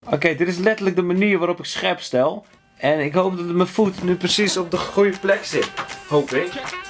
Oké, dit is letterlijk de manier waarop ik scherp stel. En ik hoop dat mijn voet nu precies op de goede plek zit. Hoop ik.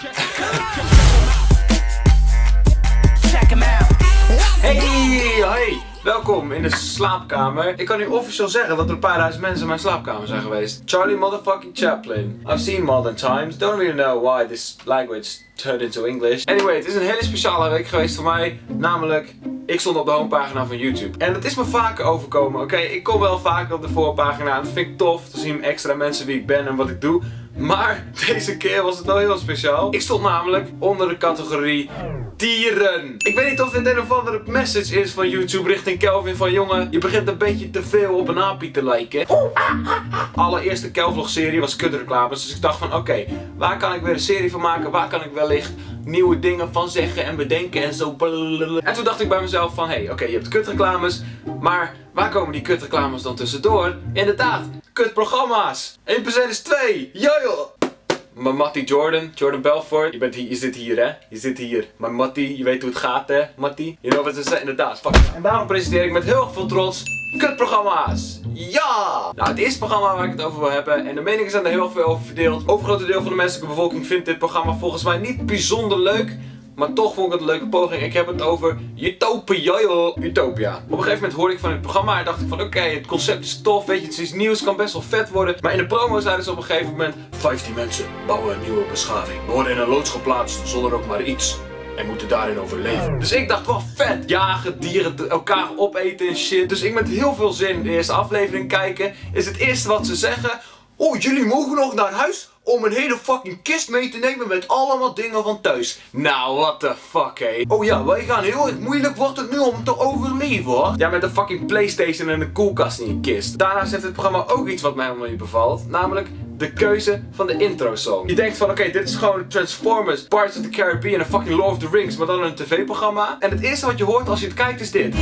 Hey! Welkom in de slaapkamer. Ik kan nu officieel zeggen dat er een paar duizend mensen in mijn slaapkamer zijn geweest. Charlie motherfucking Chaplin. I've seen Modern Times. Don't really know why this language turned into English. Anyway, het is een hele speciale week geweest voor mij. Namelijk, ik stond op de homepagina van YouTube. En dat is me vaker overkomen. Oké, ik kom wel vaker op de voorpagina. En dat vind ik tof. Te zien extra mensen wie ik ben en wat ik doe. Maar deze keer was het wel heel speciaal. Ik stond namelijk onder de categorie dieren. Ik weet niet of dit een of andere message is van YouTube richting Kelvin van jongen, je begint een beetje te veel op een aapie te lijken. Allereerste Kelvlog serie was kutreclames, dus ik dacht van oké, waar kan ik weer een serie van maken? Waar kan ik wellicht nieuwe dingen van zeggen en bedenken en zo. En toen dacht ik bij mezelf van oké, je hebt kutreclames, maar waar komen die kutreclames dan tussendoor? Inderdaad, kutprogramma's. 1% is 2. Jojo! Mijn Mattie Jordan Belfort. Je zit hier hè, je zit hier. Mijn Mattie, je weet hoe het gaat hè, Mattie. You know wat ze zeggen, inderdaad. Fuck. En daarom presenteer ik met heel erg veel trots kutprogramma's. Ja! Nou, het eerste programma waar ik het over wil hebben, en de meningen zijn er heel erg veel over verdeeld. Het overgrote deel van de menselijke bevolking vindt dit programma volgens mij niet bijzonder leuk. Maar toch vond ik het een leuke poging. Ik heb het over Utopia. Utopia. Op een gegeven moment hoorde ik van het programma en dacht ik van oké, het concept is tof, weet je, het is iets nieuws, kan best wel vet worden. Maar in de promo zeiden ze op een gegeven moment 15 mensen bouwen een nieuwe beschaving. Worden in een loods geplaatst zonder ook maar iets. En moeten daarin overleven. Dus ik dacht wel vet. Jagen, dieren, elkaar opeten en shit. Dus ik met heel veel zin de eerste aflevering kijken. Is het eerste wat ze zeggen. Oh, jullie mogen nog naar huis om een hele fucking kist mee te nemen met allemaal dingen van thuis. Nou, what the fuck, hé. Oh ja, wij gaan heel erg moeilijk wordt het nu om te overleven, hoor. Ja, met een fucking PlayStation en een koelkast in je kist. Daarnaast heeft het programma ook iets wat mij helemaal niet bevalt. Namelijk de keuze van de intro-song. Je denkt van oké, dit is gewoon Transformers, Pirates of the Caribbean en fucking Lord of the Rings, maar dan een tv-programma. En het eerste wat je hoort als je het kijkt is dit.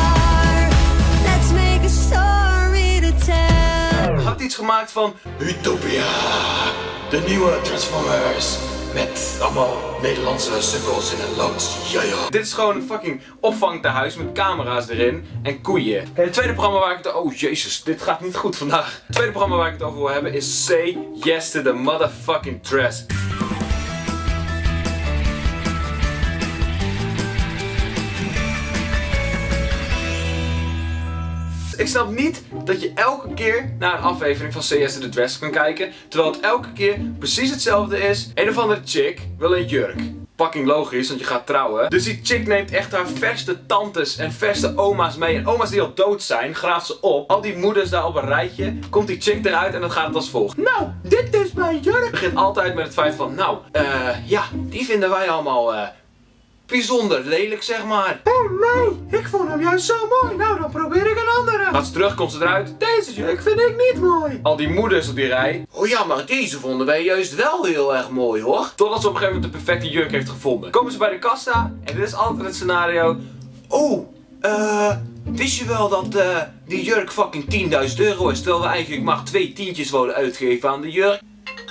Had iets gemaakt van Utopia, de nieuwe Transformers, met allemaal Nederlandse sukkels in een loods. Dit is gewoon een fucking opvangtehuis met camera's erin en koeien. En het tweede programma waar ik het oh jezus, dit gaat niet goed vandaag. Het tweede programma waar ik het over wil hebben is Say Yes to the Motherfucking Dress. Ik snap niet dat je elke keer naar een aflevering van Say Yes to the Dress kan kijken, terwijl het elke keer precies hetzelfde is. Een of andere chick wil een jurk. Fucking logisch, want je gaat trouwen. Dus die chick neemt echt haar verste tantes en verste oma's mee. En oma's die al dood zijn, graaft ze op. Al die moeders daar op een rijtje. Komt die chick eruit en dan gaat het als volgt. Nou, dit is mijn jurk. Het begint altijd met het feit van, nou, ja, die vinden wij allemaal, bijzonder lelijk, zeg maar. Oh nee, ik vond hem juist zo mooi. Nou, dan probeer ik een andere. Gaat ze terug, komt ze eruit. Deze jurk vind ik niet mooi. Al die moeders op die rij. Oh ja, maar deze vonden wij juist wel heel erg mooi, hoor. Totdat ze op een gegeven moment de perfecte jurk heeft gevonden. Komen ze bij de kassa en dit is altijd het scenario. Oh, wist je wel dat die jurk fucking 10.000 euro is, terwijl we eigenlijk maar 2 tientjes wilden uitgeven aan de jurk?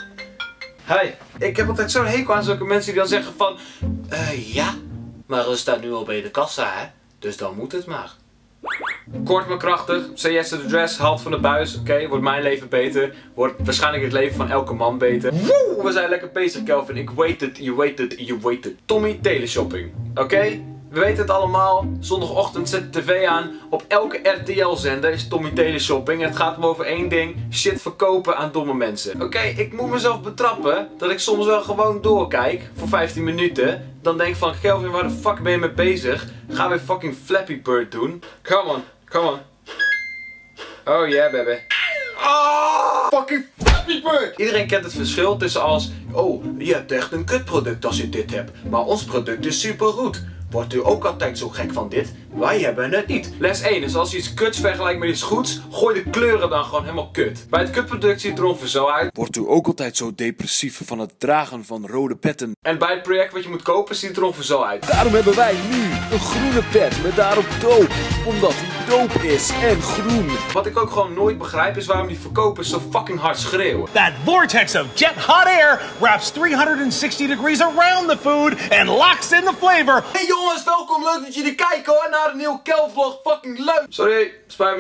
Hi. Ik heb altijd zo'n hekel aan zulke mensen die dan zeggen van, ja, maar we staan nu al bij de kassa, hè, dus dan moet het maar. Kort maar krachtig, Say Yes to the Dress, haalt van de buis, oké, wordt mijn leven beter, wordt waarschijnlijk het leven van elke man beter. Woe, we zijn lekker bezig, Kelvin, ik weet het, je weet het, je weet het. Tommy Teleshopping, oké? We weten het allemaal, zondagochtend zet de tv aan, op elke RTL-zender is Tommy Teleshopping en het gaat hem over één ding, shit verkopen aan domme mensen. Oké, ik moet mezelf betrappen dat ik soms wel gewoon doorkijk, voor 15 minuten, dan denk ik van, Kelvin, waar de fuck ben je mee bezig? Ga weer fucking Flappy Bird doen. Come on, come on. Oh yeah, baby. Oh, fucking Flappy Bird! Iedereen kent het verschil tussen als, oh, je hebt echt een kutproduct als je dit hebt, maar ons product is supergoed. Wordt u ook altijd zo gek van dit? Wij hebben het niet. Les 1 is als je iets kuts vergelijkt met iets goeds, gooi de kleuren dan gewoon helemaal kut. Bij het kutproduct ziet het er ongeveer zo uit. Wordt u ook altijd zo depressief van het dragen van rode petten? En bij het project wat je moet kopen ziet het er ongeveer zo uit. Daarom hebben wij nu een groene pet met daarop doop. Omdat die doop is en groen. Wat ik ook gewoon nooit begrijp is waarom die verkopers zo fucking hard schreeuwen. That vortex of jet hot air wraps 360 degrees around the food and locks in the flavor. Hey jongens, welkom, leuk dat jullie kijken hoor, naar een nieuwe Kelvlog, fucking leuk. Sorry, spijt me,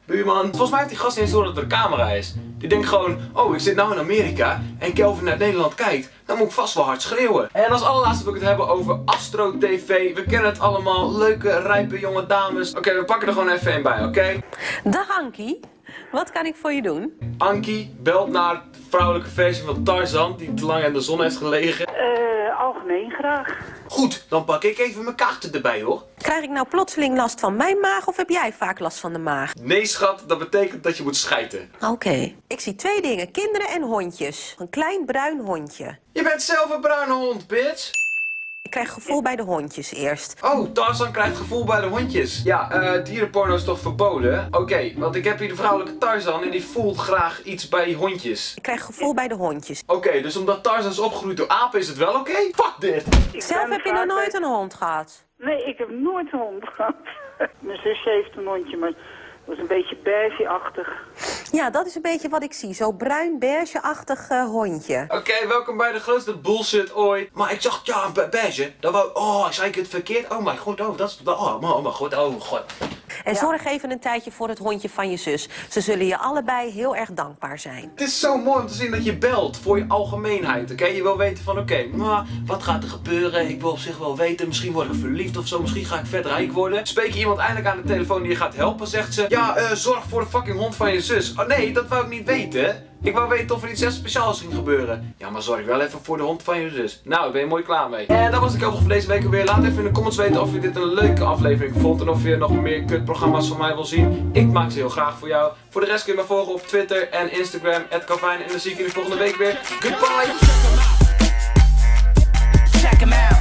buurman. Volgens mij heeft die gast niet eens door dat er een camera is. Die denkt gewoon, oh ik zit nou in Amerika en Kelvin naar Nederland kijkt. Dan moet ik vast wel hard schreeuwen. En als allerlaatste wil ik het hebben over Astro TV. We kennen het allemaal, leuke, rijpe jonge dames. Oké, we pakken er gewoon even een bij, oké? Dag Ankie, wat kan ik voor je doen? Ankie belt naar de vrouwelijke versie van Tarzan die te lang in de zon heeft gelegen. Algemeen graag. Goed, dan pak ik even mijn kaarten erbij hoor. Krijg ik nou plotseling last van mijn maag of heb jij vaak last van de maag? Nee schat, dat betekent dat je moet schijten. Oké. Ik zie 2 dingen, kinderen en hondjes. Een klein bruin hondje. Je bent zelf een bruine hond, bitch. Ik krijg gevoel bij de hondjes eerst. Oh, Tarzan krijgt gevoel bij de hondjes. Ja, dierenporno is toch verboden? Oké, want ik heb hier de vrouwelijke Tarzan en die voelt graag iets bij hondjes. Ik krijg gevoel bij de hondjes. Oké, dus omdat Tarzan is opgegroeid door apen is het wel oké? Fuck dit! Zelf heb je nog nooit een hond gehad? Nee, ik heb nooit een hond gehad. Mijn zusje heeft een hondje, maar dat is een beetje beige-achtig. Ja, dat is een beetje wat ik zie. Zo'n bruin beige-achtig hondje. Oké, welkom bij de grootste bullshit ooit. Maar ik zag, ja, een beige. Dat wou, oh, zei ik het verkeerd? Oh mijn god, oh, dat is, oh mijn god, oh god. En zorg even een tijdje voor het hondje van je zus. Ze zullen je allebei heel erg dankbaar zijn. Het is zo mooi om te zien dat je belt voor je algemeenheid, oké? Je wil weten van, oké, wat gaat er gebeuren? Ik wil op zich wel weten, misschien word ik verliefd of zo, misschien ga ik vet rijk worden. Spreek je iemand eindelijk aan de telefoon die je gaat helpen, zegt ze, ja, zorg voor de fucking hond van je zus. Oh nee, dat wou ik niet weten. Ik wou weten of er iets echt speciaals ging gebeuren. Ja, maar zorg wel even voor de hond van je zus. Nou, ik ben je mooi klaar mee. En dat was de Kelvin voor deze week alweer. Laat even in de comments weten of je dit een leuke aflevering vond. En of je nog meer kutprogramma's van mij wil zien. Ik maak ze heel graag voor jou. Voor de rest kun je me volgen op Twitter en Instagram, @Calvin. En dan zie ik jullie volgende week weer. Goodbye! Check 'em out.